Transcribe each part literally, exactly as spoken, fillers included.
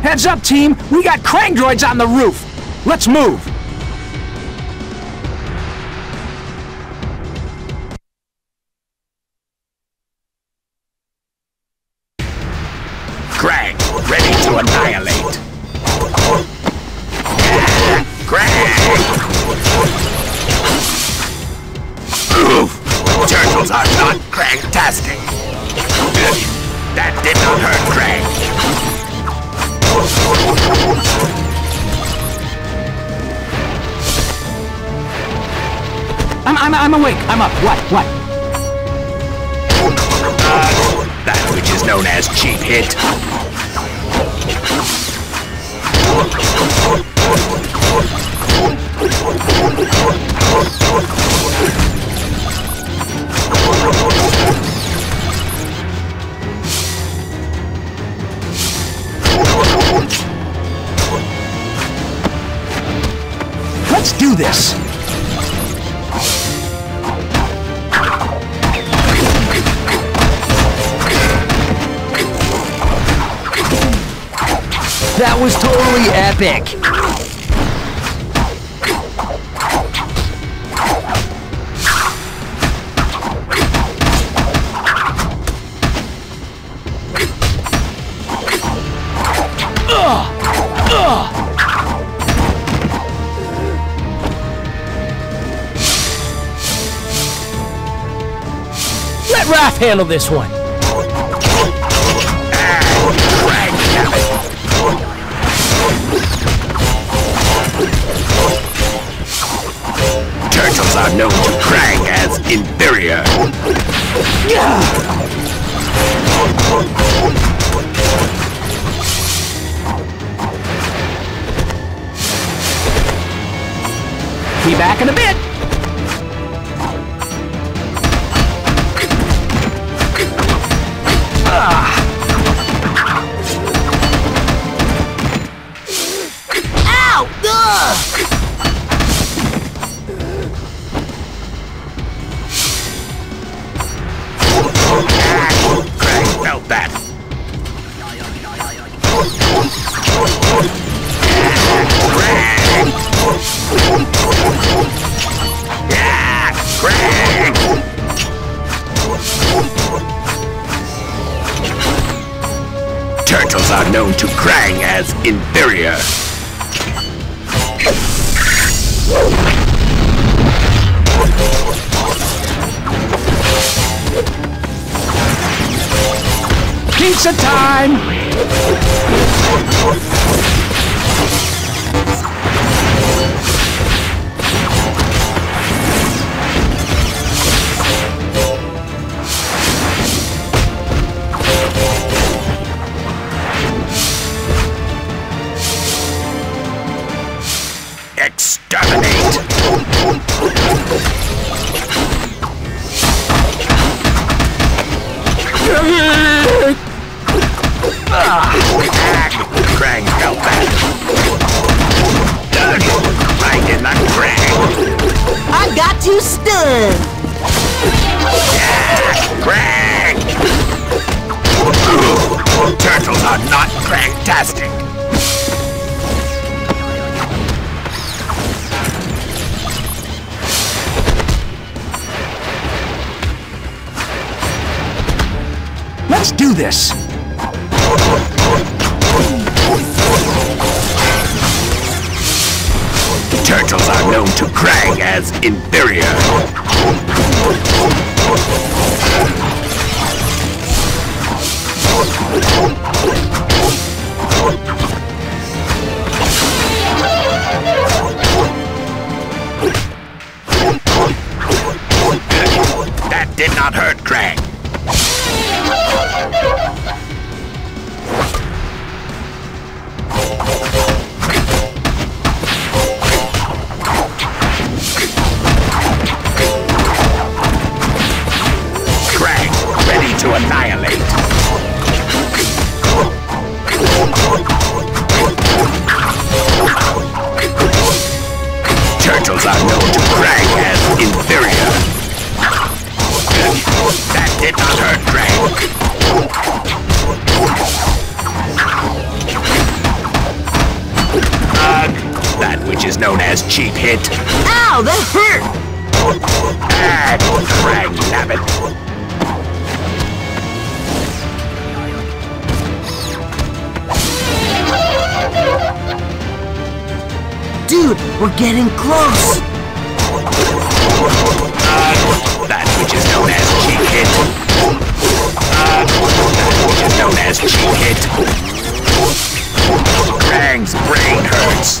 Heads up, team! We got Krang droids on the roof! Let's move! Krang, ready to annihilate! Yeah, Krang! Oof! Turtles are not Krang-tastic! That did not hurt Krang! I'm, I'm, I'm awake. I'm up. What? What? Uh, that which is known as cheap hit. Let's do this! That was totally epic! Ugh! Ugh! Let Raph handle this one! Turtles are known to Krang as inferior. Be back in a bit! Ow! Ugh! Krang felt that. Krang! Yeah! Krang! Turtles are known to Krang as inferior. Pizza time! Exterminate! Krang felt that. Right in the Krang. I got you stunned. Yeah, Krang. Turtles are not Krang-tastic. Let's do this! Turtles are known to Krang as inferior. That did not hurt Krang. To annihilate. Turtles are known to Krang as inferior. That did not hurt Krang. hit. Ow, that hurt! Ah, Krang nabbit. Dude, we're getting close! Uh, that which is known as cheek hit. Uh, that which is known as cheek hit. Krang's brain hurts.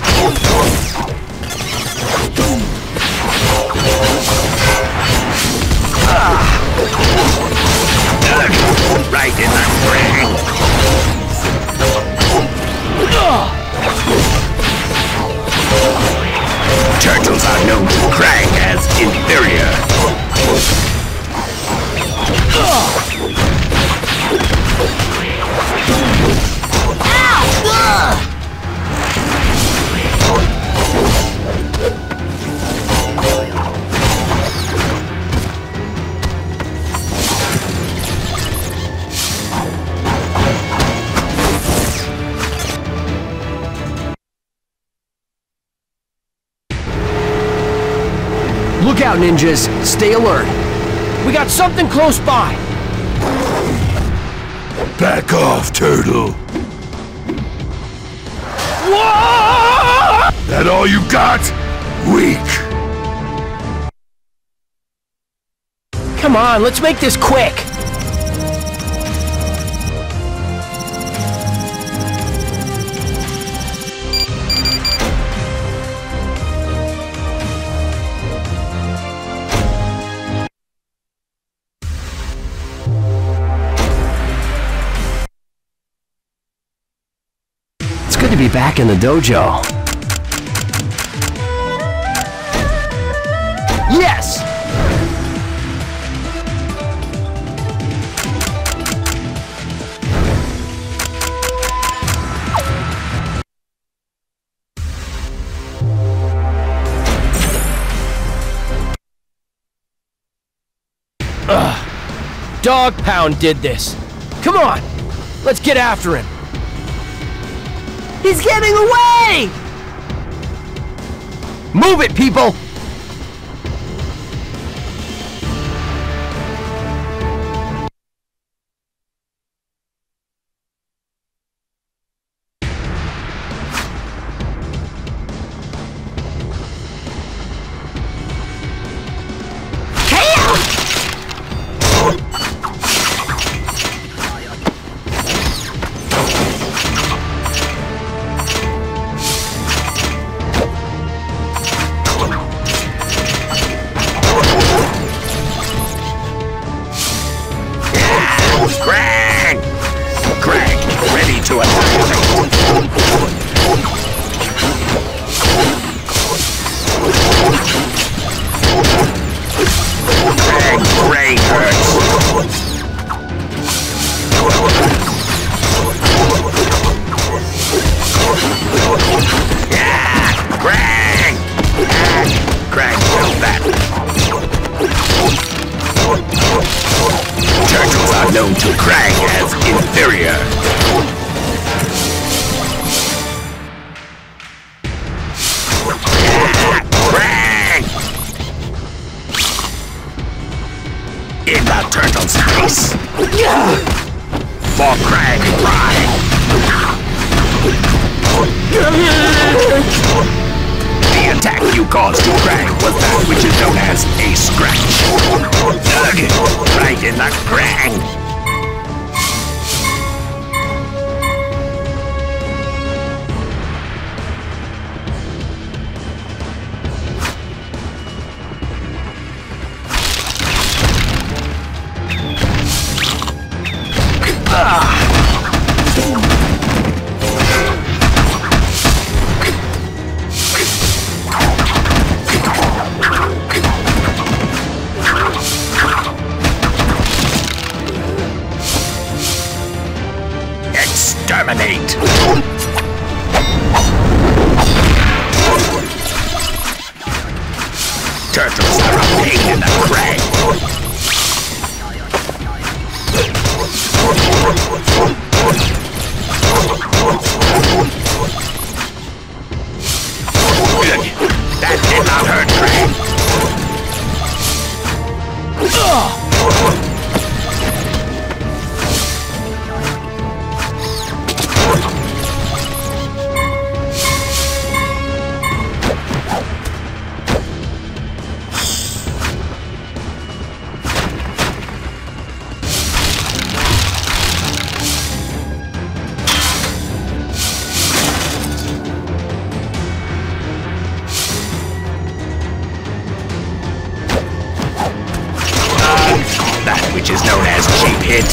Ah. Ugh, right in the brain. Turtles are known to Krang as inferior. Ow! Ugh! Look out, ninjas. Stay alert. We got something close by. Back off, Turtle. Whoa! That all you got? Weak. Come on, let's make this quick. It's good to be back in the dojo. Yes! Ugh. Dog Pound did this. Come on, let's get after him. He's getting away! Move it, people! Krang! Krang, ready to attack. Krang's brain hurts. Yeah! Krang! Ah, Krang felt that. Turtles are known to Krang as inferior. Ah, Krang! In the turtle's face. For Krang pride. The attack you caused to Krang was that which is known as a scratch. Ugh, right in the Krang. is known as cheap hit.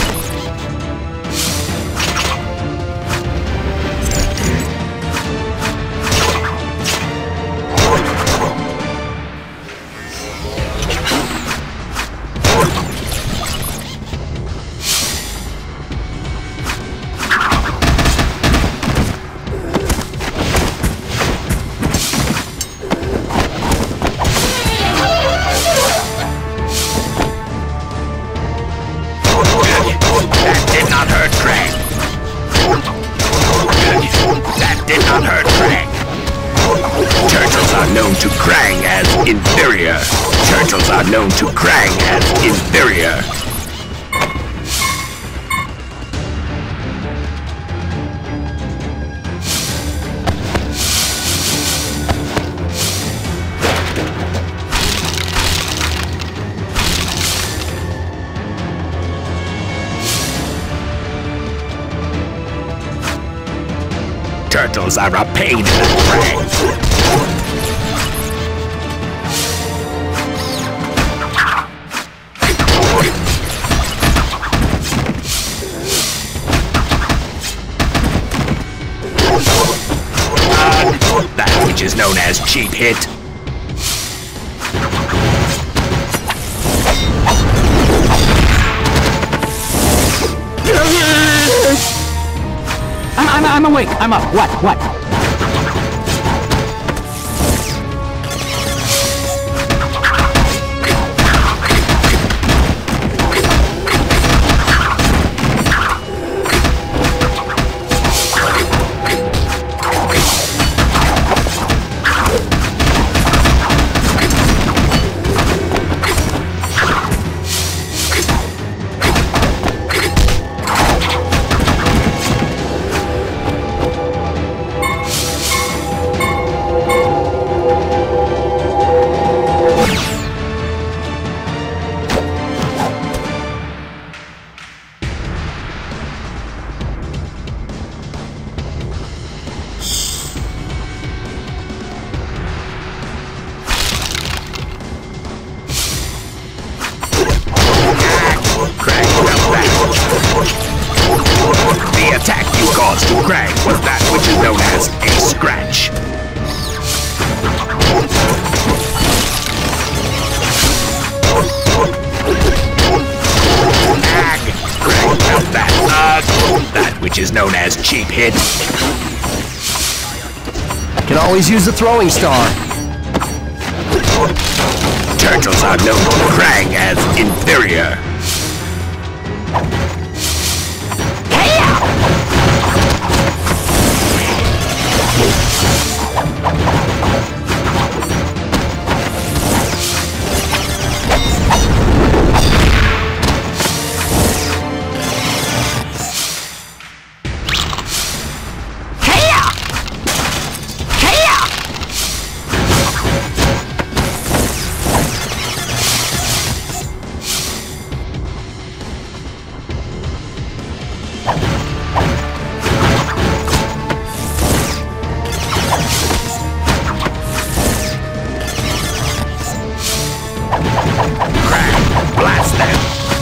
To Krang as inferior. Turtles are known to Krang as inferior. Turtles are a pain in the Krang. Which is known as cheap hit. I'm, I'm, I'm awake. I'm up. What? What? The attack you caused to Krang was that which is known as a scratch. Ag! Krang felt that. Ugh! That which is known as cheap hit. Can always use a throwing star. Turtles are known to Krang as inferior. Blast them!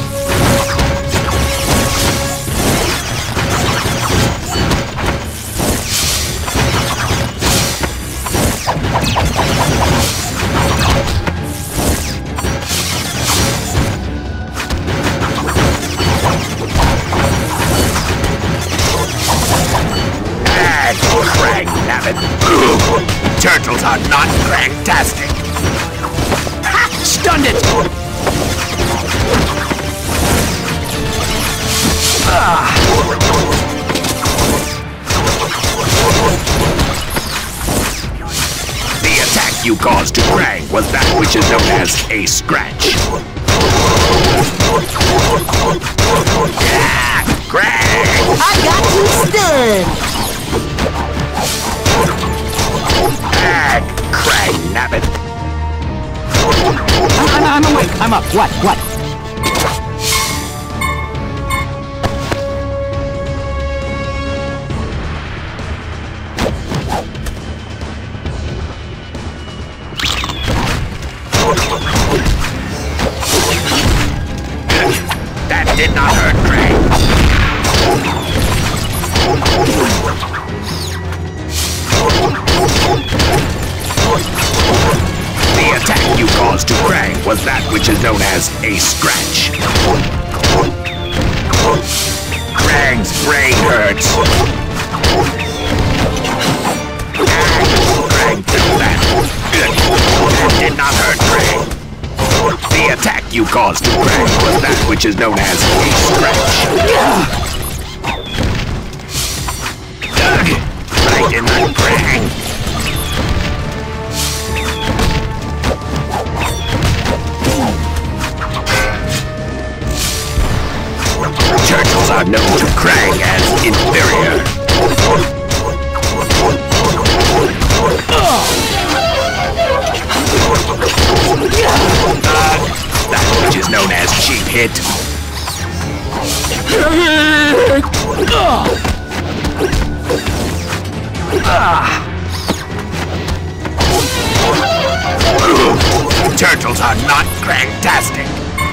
And Krang nabbit! Turtles are not Krang-tastic! Ha! Stunned it! Ah. The attack you caused to Krang was that which is known as a scratch. Yeah, Krang! I got you stunned! And Krang nabbit! I'm, I'm, I'm awake. I'm up. What? What? That did not hurt Krang. The attack you caused to Krang was that which is known as a scratch. Krang's brain hurts. Krang felt that. That did not hurt Krang. The attack you caused to Krang was that which is known as a scratch. Right in the Krang. Turtles are known to Krang as inferior. Uh, that which is known as cheap hit. Turtles are not Krang-tastic.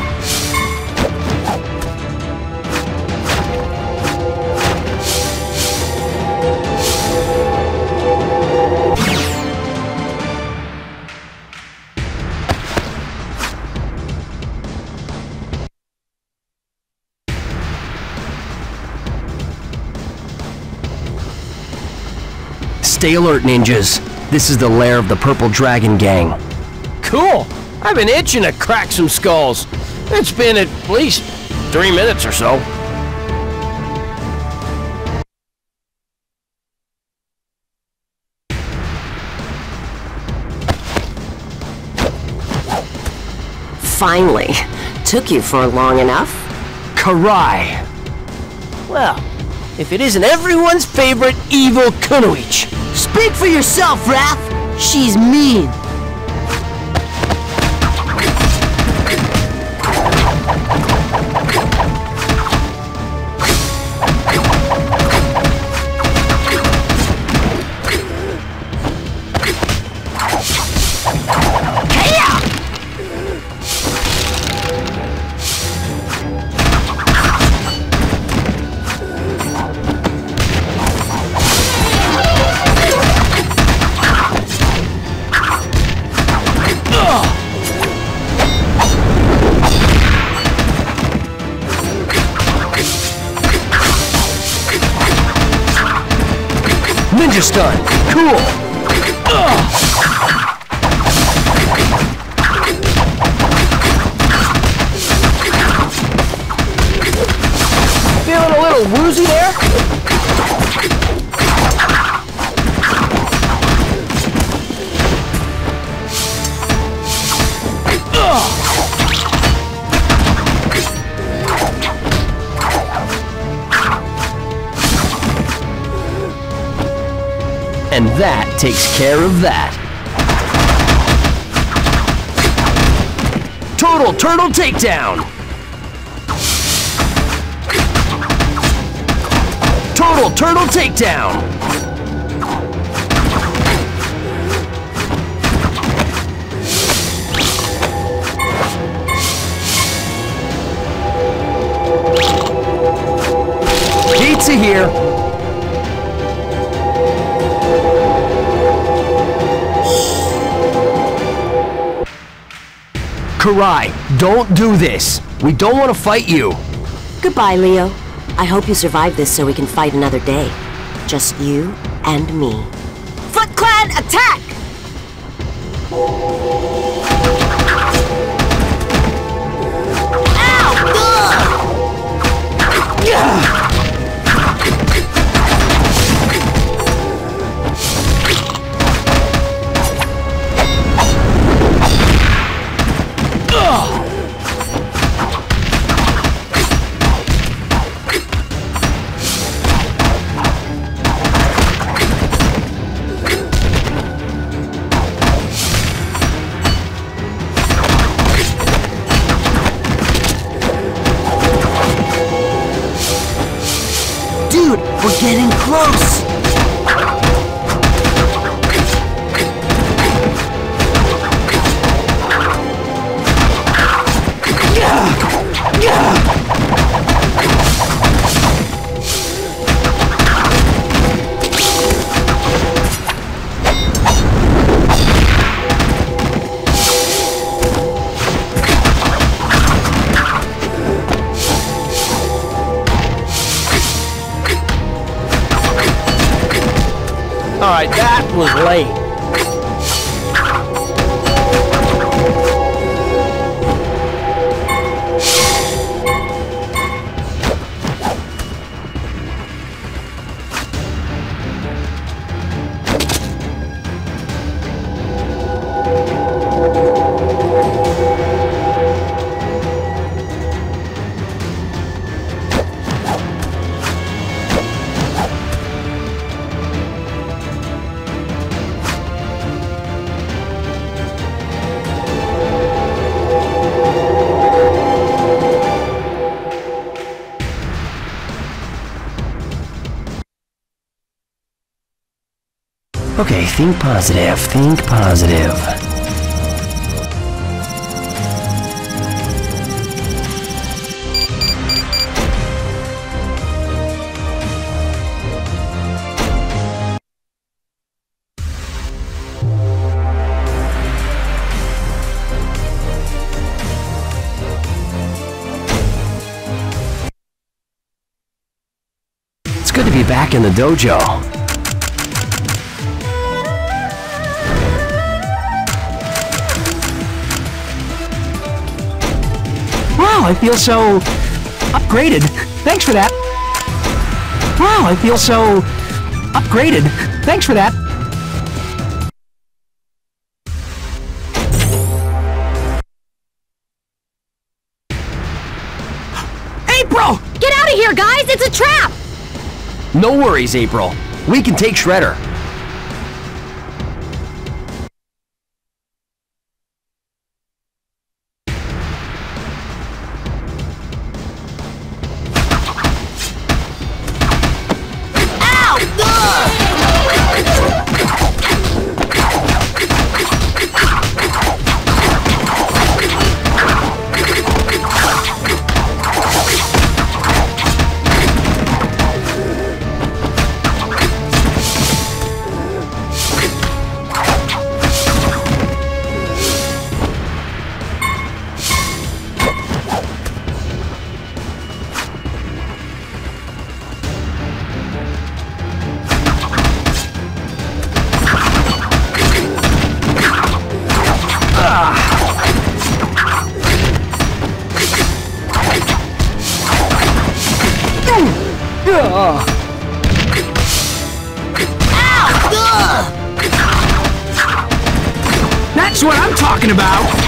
Stay alert, ninjas. This is the lair of the Purple Dragon Gang. Cool! I've been itching to crack some skulls. It's been at least three minutes or so. Finally. Took you for long enough? Karai. Well, if it isn't everyone's favorite evil Kunoichi. Speak for yourself, Raph. She's mean. Ninja stun. Cool. Ugh. Feeling a little woozy there? Ugh. And that takes care of that. Total Turtle Takedown! Total Turtle Takedown! Pizza here! Karai, don't do this. We don't want to fight you. Goodbye, Leo. I hope you survive this so we can fight another day. Just you and me. Foot Clan attack! Ow! Ugh! Yeah! We're getting close! Yeah! Yeah! Alright, that was lame. Okay, think positive, think positive. It's good to be back in the dojo. Wow, I feel so upgraded. Thanks for that. Wow, I feel so upgraded. Thanks for that. April! Get out of here, guys! It's a trap! No worries, April. We can take Shredder. That's what I'm talking about!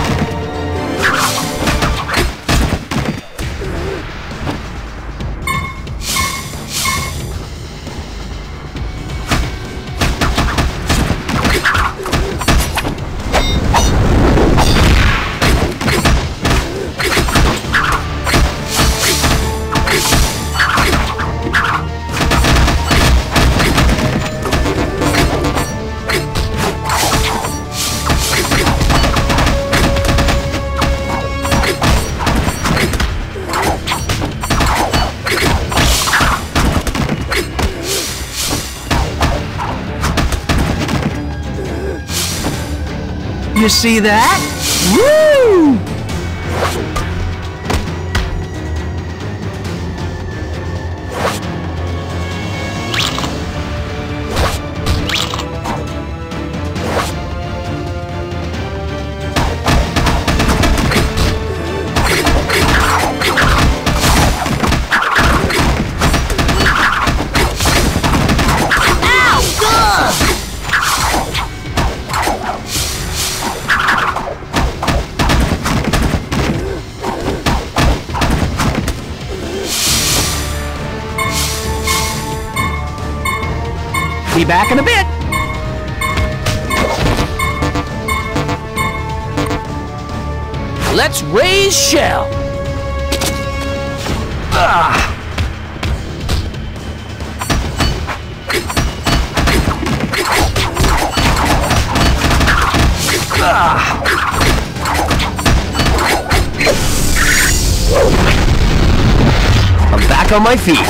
You see that? Woo! Be back in a bit. Let's raise shell. Ah. Ah. I'm back on my feet.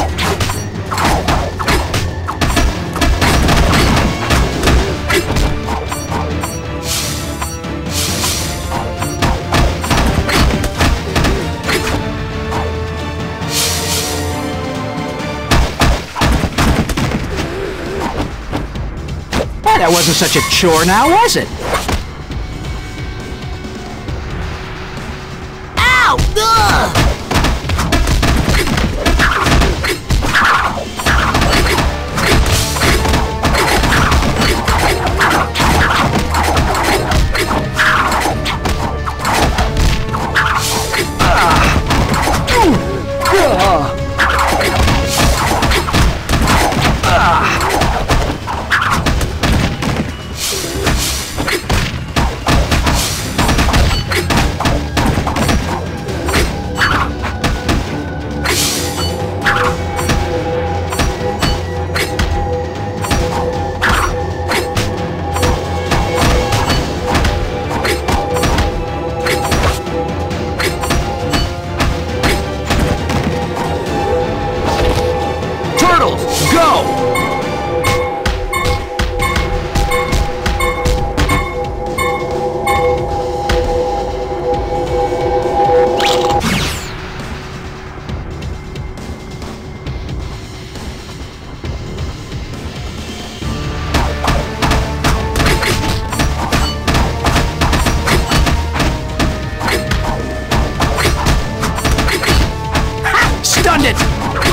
That wasn't such a chore now, was it? Ow! Ugh! Stunned it!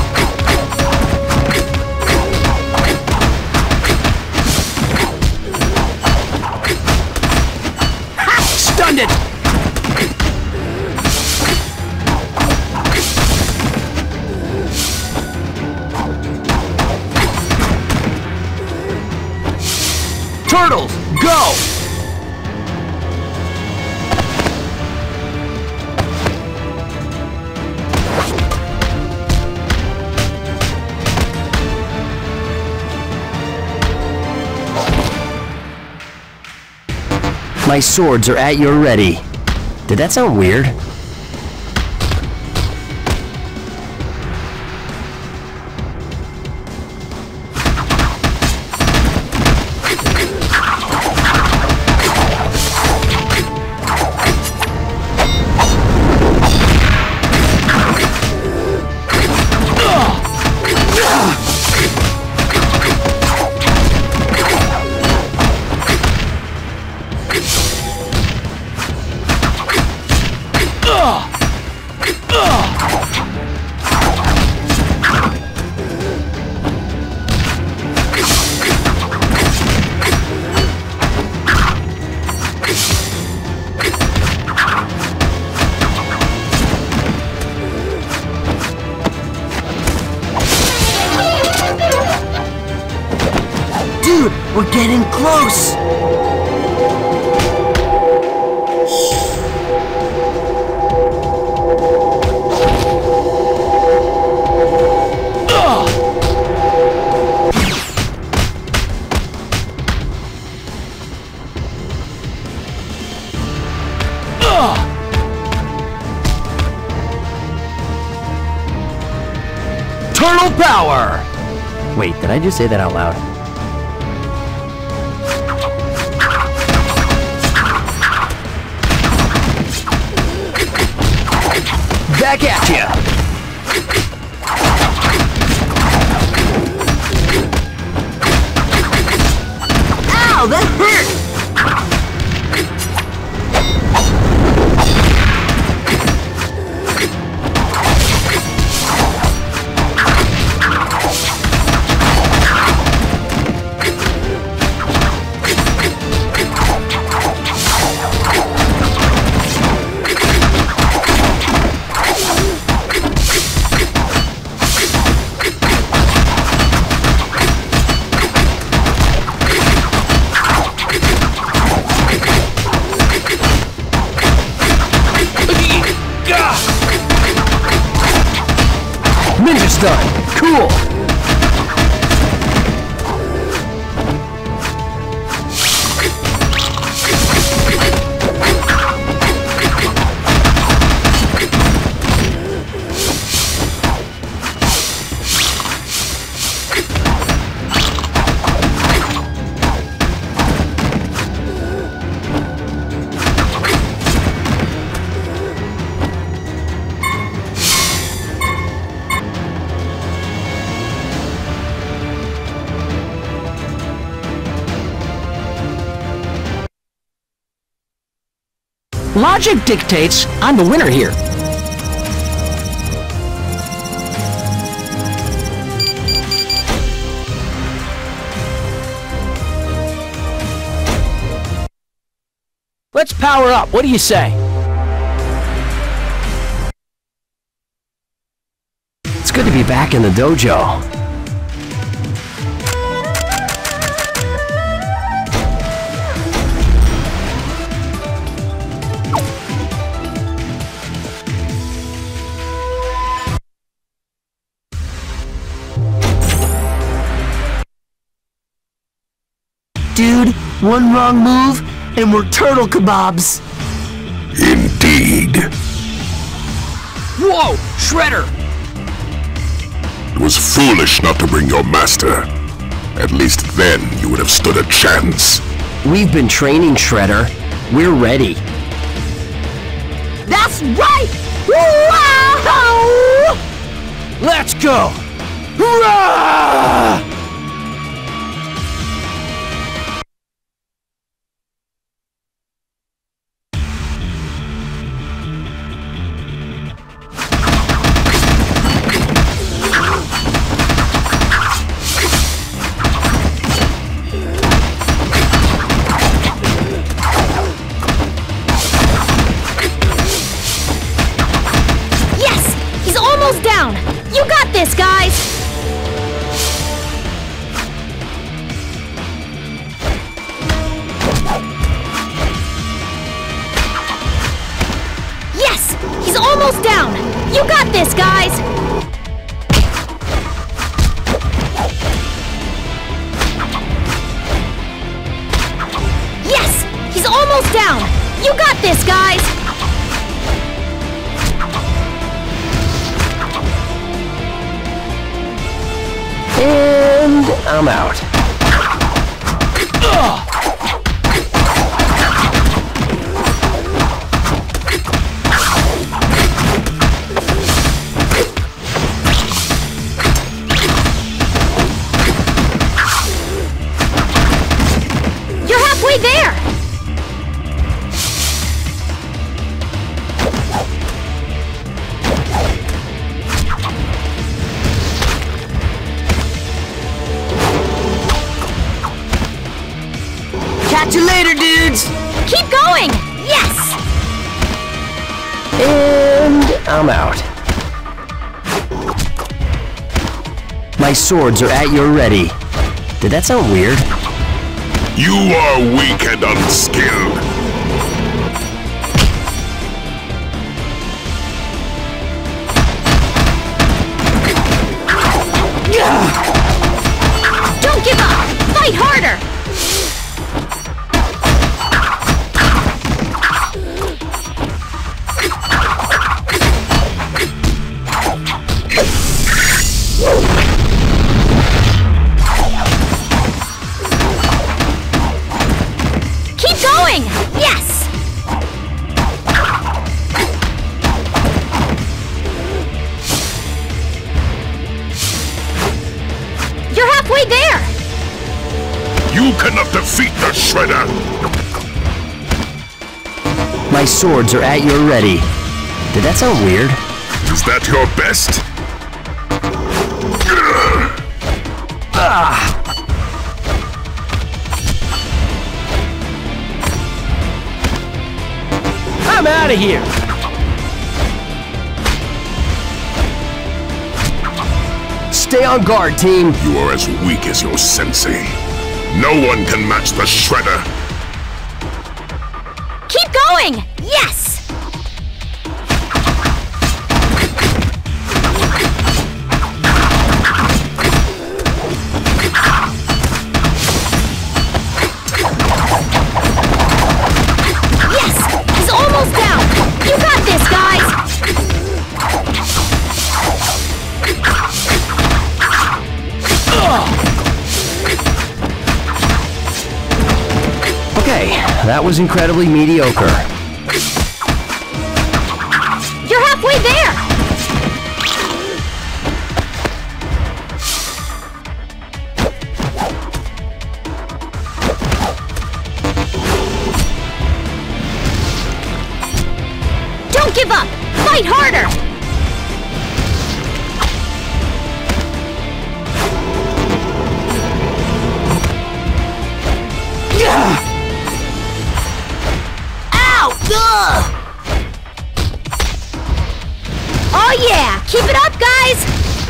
Stunned it! Turtles, go! My swords are at your ready. Did that sound weird? Dude, we're getting close! Turtle power! Wait, did I just say that out loud? Back at ya! Ow, that hurt! Ninja stun! Cool! Logic dictates I'm the winner here. Let's power up. What do you say? It's good to be back in the dojo. Dude, one wrong move, and we're turtle kebabs. Indeed. Whoa! Shredder! It was foolish not to bring your master. At least then you would have stood a chance. We've been training, Shredder. We're ready. That's right! Wow! Let's go! Hurrah! Down! You got this, guys! Yes! He's almost down! You got this, guys! Yes! He's almost down! You got this, guys! And I'm out. Ugh. You're halfway there! Catch you later, dudes! Keep going! Yes! And I'm out. My swords are at your ready. Did that sound weird? You are weak and unskilled. Don't give up! Fight harder! Keep going! Yes! You're halfway there! You cannot defeat the Shredder! My swords are at your ready. Did that sound weird? Is that your best? Ah. I'm out of here! Stay on guard, team! You are as weak as your sensei. No one can match the Shredder! Keep going! Yes! Yes! He's almost down! You got this, guys! Okay, that was incredibly mediocre. You're halfway there! yeah! Keep it up, guys!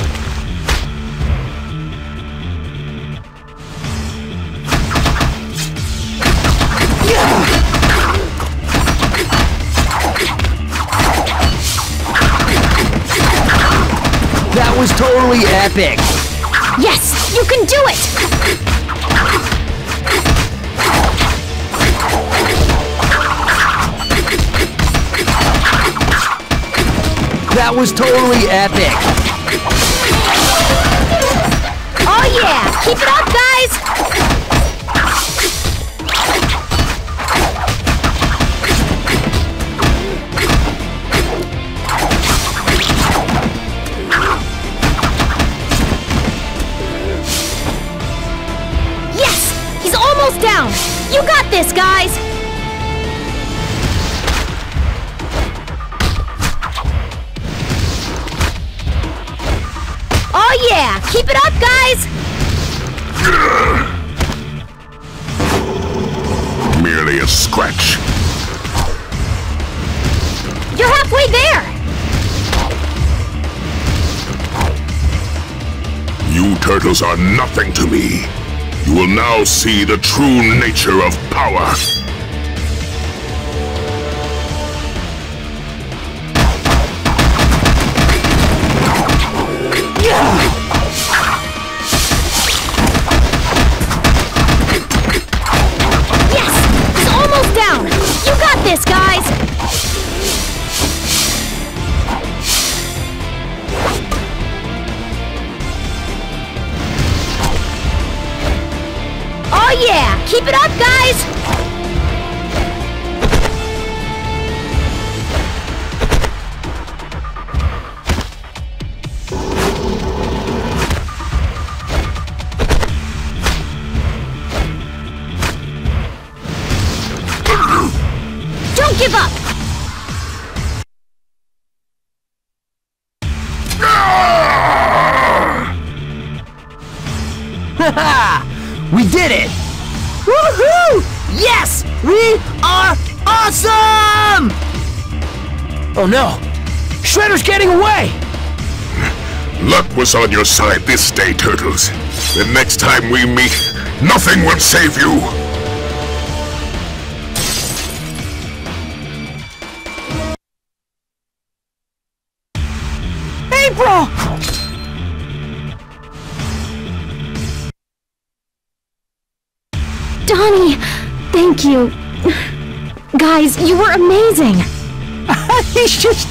That was totally epic! Yes! You can do it! That was totally epic! Oh yeah! Keep it up, guys! Yes! He's almost down! You got this, guys! Oh yeah! Keep it up, guys! Merely a scratch. You're halfway there! You turtles are nothing to me. You will now see the true nature of power. Yes! He's almost down! You got this, guys! Oh yeah! Keep it up, guys! Don't give up! Haha! We did it! Woohoo! Yes! We are awesome! Oh no! Shredder's getting away! Luck was on your side this day, Turtles. The next time we meet, nothing will save you! April! Donnie, thank you. Guys, you were amazing. He's just...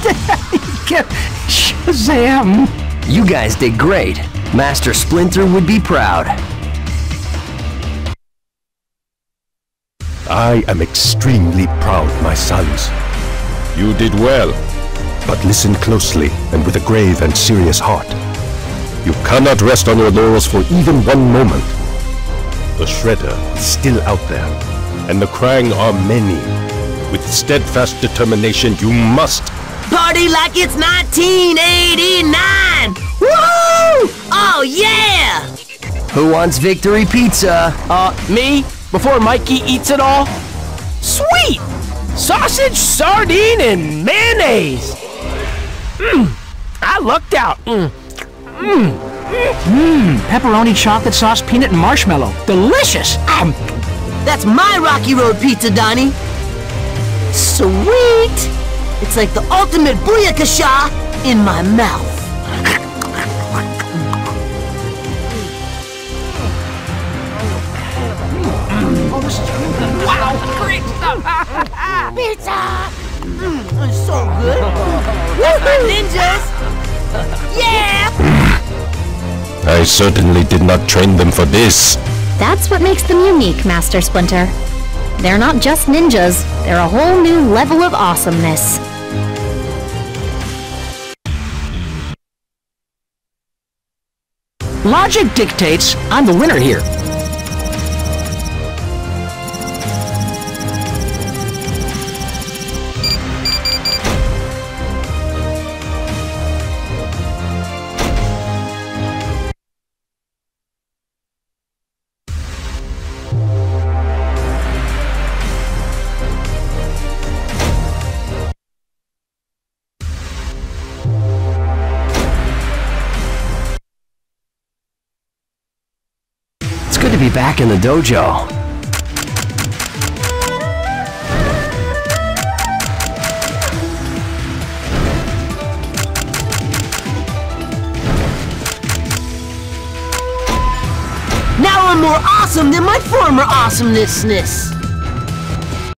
Shazam! You guys did great. Master Splinter would be proud. I am extremely proud, my sons. You did well, but listen closely and with a grave and serious heart. You cannot rest on your laurels for even one moment. The Shredder is still out there, and the Krang are many. With steadfast determination, you must... Party like it's nineteen eighty-nine! Woo! Oh yeah! Who wants victory pizza? Uh, me? Before Mikey eats it all? Sweet! Sausage, sardine, and mayonnaise! Mmm! I lucked out. Mmm. Mmm. Mmm, pepperoni, chocolate sauce, peanut, and marshmallow. Delicious! Um, That's my Rocky Road pizza, Donnie! Sweet! It's like the ultimate booyakasha in my mouth. wow, great stuff! Pizza! Mmm, it's so good! Woohoo, ninjas! Yeah! I certainly did not train them for this. That's what makes them unique, Master Splinter. They're not just ninjas, they're a whole new level of awesomeness. Logic dictates I'm the winner here. be back in the dojo. Now I'm more awesome than my former awesomeness.